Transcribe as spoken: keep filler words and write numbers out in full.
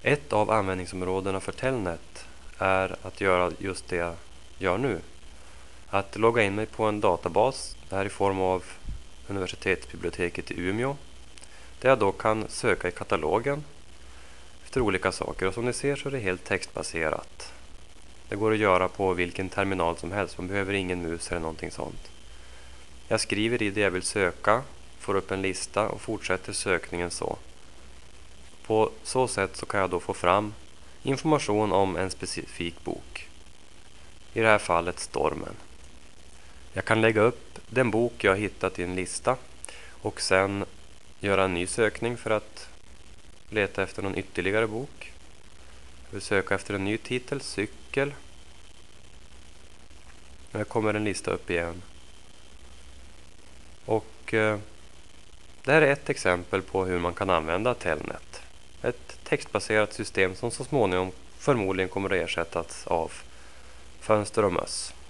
Ett av användningsområdena för Telnet är att göra just det jag gör nu. Att logga in mig på en databas, det här i form av universitetsbiblioteket i Umeå, där jag då kan söka i katalogen efter olika saker. Och som ni ser så är det helt textbaserat. Det går att göra på vilken terminal som helst, man behöver ingen mus eller någonting sånt. Jag skriver i det jag vill söka, får upp en lista och fortsätter sökningen så. På så sätt så kan jag då få fram information om en specifik bok. I det här fallet Stormen. Jag kan lägga upp den bok jag hittat i en lista och sen göra en ny sökning för att leta efter någon ytterligare bok. Jag vill söka efter en ny titel, cykel. Här kommer en lista upp igen. Och eh, det här är ett exempel på hur man kan använda Telnet. Ett textbaserat system som så småningom förmodligen kommer att ersättas av fönster och möss.